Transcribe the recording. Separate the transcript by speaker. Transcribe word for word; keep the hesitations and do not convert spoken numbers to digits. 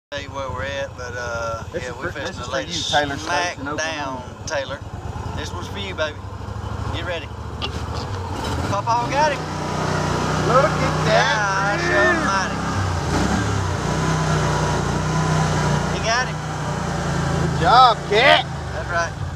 Speaker 1: Tell you where we're at, but uh,
Speaker 2: this
Speaker 1: yeah, we're fishing the latest
Speaker 2: you, Taylor
Speaker 1: smack down, Taylor. This one's for you, baby. Get ready. Papa got him.
Speaker 2: Look at that.
Speaker 1: Gosh almighty. He got him.
Speaker 2: Good job, cat.
Speaker 1: That's right.